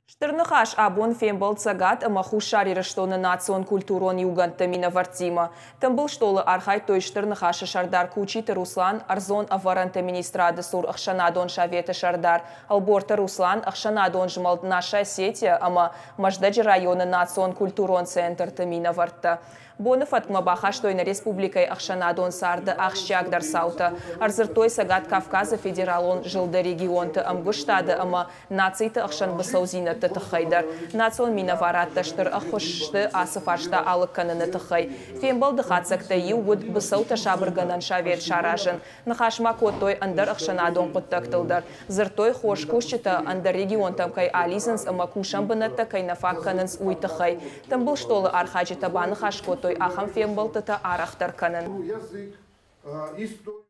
Штырныхаш абон фембал цагат махушари раштоны национ культурон юганты мина вартима. Тамбыл штолы архай той штырныхаша шардар кучиты Руслан арзон аваранты министрады сур ахшанадон шаветы шардар. Алборта Руслан ахшанадон жмал наша сетия, ама маждаджи районы национ культурон центрты мина варта. Боны фатма бахаш той на республикой ахшанадон сарды ахшчак дарсаута. Арзыртой сагат Кавказа федералон жилды регионты амгуштады, ама нацийты ахшан басаузина тахайдар. Национ минаваратта штыр ахушты асыфашта алыкканыны тахай. Фембал дыхатсакта югуд басаута шабырганан шавет шаражын. Нахашма коттой андар ахшанадон куттактылдар. Зыртой хош кушчыта андар регион тамкай ализынс ама кушамбынатта кай нафакканынс уйтахай. Тамбыл штолы архаджи табаны хаш коттой ахам фембал тата арахтар канын.